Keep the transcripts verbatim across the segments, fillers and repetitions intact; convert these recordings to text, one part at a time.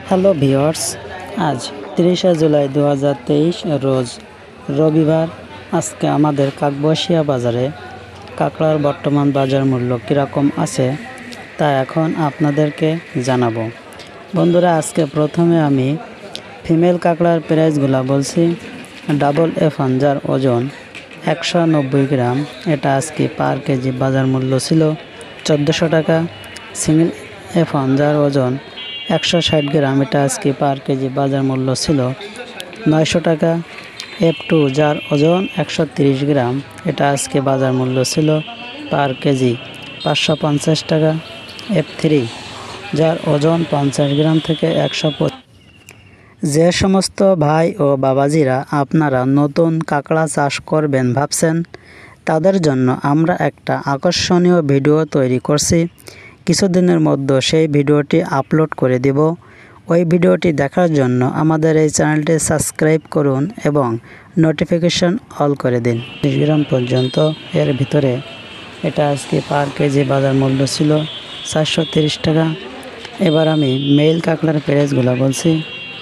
Hello viewers, আজ তিরিশে জুলাই দু হাজার তেইশ রোজ রবিবার। আজকে আমাদের কাকবসিয়া বাজারে কাঁকড়ার বর্তমান বাজার মূল্য কীরকম আছে তা এখন আপনাদেরকে জানাবো। বন্ধুরা, আজকে প্রথমে আমি ফিমেল কাঁকড়ার প্রাইসগুলো বলছি। ডাবল এফ ওয়ান যার ওজন একশো নব্বই গ্রাম, এটা আজকে পার কেজি বাজার মূল্য ছিল চোদ্দোশো টাকা। সিঙ্গেল এফ ওয়ান যার ওজন একশো ষাট গ্রাম, এটা আজকে পার কেজি বাজার মূল্য ছিল নয়শো টাকা। এফ টু যার ওজন একশো তিরিশ গ্রাম, এটা আজকে বাজার মূল্য ছিল পার কেজি পাঁচশো পঞ্চাশ টাকা। এফ থ্রি যার ওজন পঞ্চাশ গ্রাম থেকে একশো। যে সমস্ত ভাই ও বাবাজিরা আপনারা নতুন কাঁকড়া চাষ করবেন ভাবছেন, তাদের জন্য আমরা একটা আকর্ষণীয় ভিডিও তৈরি করছি। কিছুদিনের মধ্যে সেই ভিডিওটি আপলোড করে দেব। ওই ভিডিওটি দেখার জন্য আমাদের এই চ্যানেলটি সাবস্ক্রাইব করুন এবং নোটিফিকেশন অল করে দিন। তিরিশ গ্রাম পর্যন্ত এর ভিতরে এটা আজকে পার কেজি বাজার মূল্য ছিল চারশো তিরিশ টাকা। এবার আমি মেল কাঁকড়ার প্রাইসগুলো বলছি।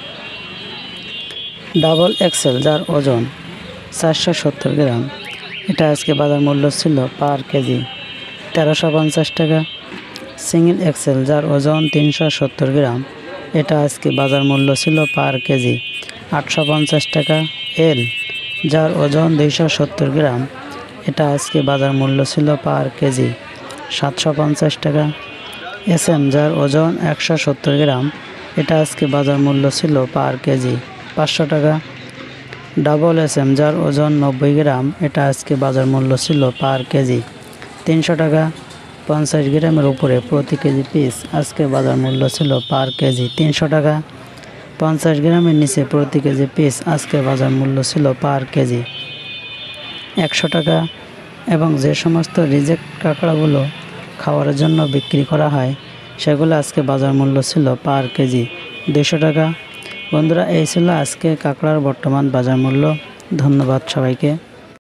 ডাবল এক্সেল যার ওজন চারশো সত্তর গ্রাম, এটা আজকে বাজার মূল্য ছিল পার কেজি তেরোশো পঞ্চাশ টাকা। সিঙ্গেল এক্সেল যার ওজন তিনশো সত্তর গ্রাম, এটা আজকে বাজার মূল্য ছিল পার কেজি আটশো পঞ্চাশ টাকা। এল যার ওজন দুইশো সত্তর গ্রাম, এটা আজকে বাজার মূল্য ছিল পার কেজি সাতশো পঞ্চাশ টাকা। এস এম যার ওজন একশো সত্তর গ্রাম, এটা আজকে বাজার মূল্য ছিল পার কেজি পাঁচশো টাকা। ডাবল এস এম যার ওজন নব্বই গ্রাম, এটা আজকে বাজার মূল্য ছিল পার কেজি তিনশো টাকা। পঞ্চাশ গ্রামের উপরে প্রতি কেজি পিস আজকে বাজার মূল্য ছিল পার কেজি তিনশো টাকা। পঞ্চাশ গ্রামের নিচে প্রতি কেজি পিস আজকে বাজার মূল্য ছিল পার কেজি একশো টাকা। এবং যে সমস্ত রিজেক্ট কাঁকড়াগুলো খাওয়ার জন্য বিক্রি করা হয়, সেগুলো আজকে বাজার মূল্য ছিল পার কেজি দুশো টাকা। বন্ধুরা, এই ছিল আজকে কাঁকড়ার বর্তমান বাজার মূল্য। ধন্যবাদ সবাইকে।